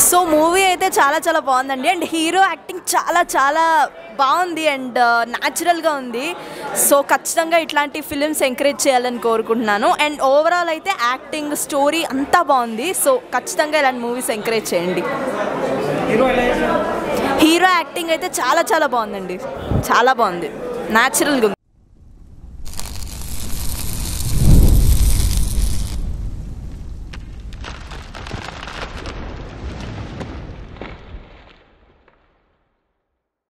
So movie అయితే చాలా చాలా బాగుందండి అండ్ హీరో యాక్టింగ్ చాలా చాలా బాగుంది అండ్ న్యాచురల్గా ఉంది. సో ఖచ్చితంగా ఇట్లాంటి ఫిలిమ్స్ ఎంకరేజ్ చేయాలని కోరుకుంటున్నాను అండ్ ఓవరాల్ అయితే యాక్టింగ్ స్టోరీ అంతా బాగుంది. సో ఖచ్చితంగా ఇలాంటి మూవీస్ ఎంకరేజ్ చేయండి. హీరో యాక్టింగ్ అయితే చాలా చాలా బాగుందండి, చాలా బాగుంది, న్యాచురల్గా ఉంది.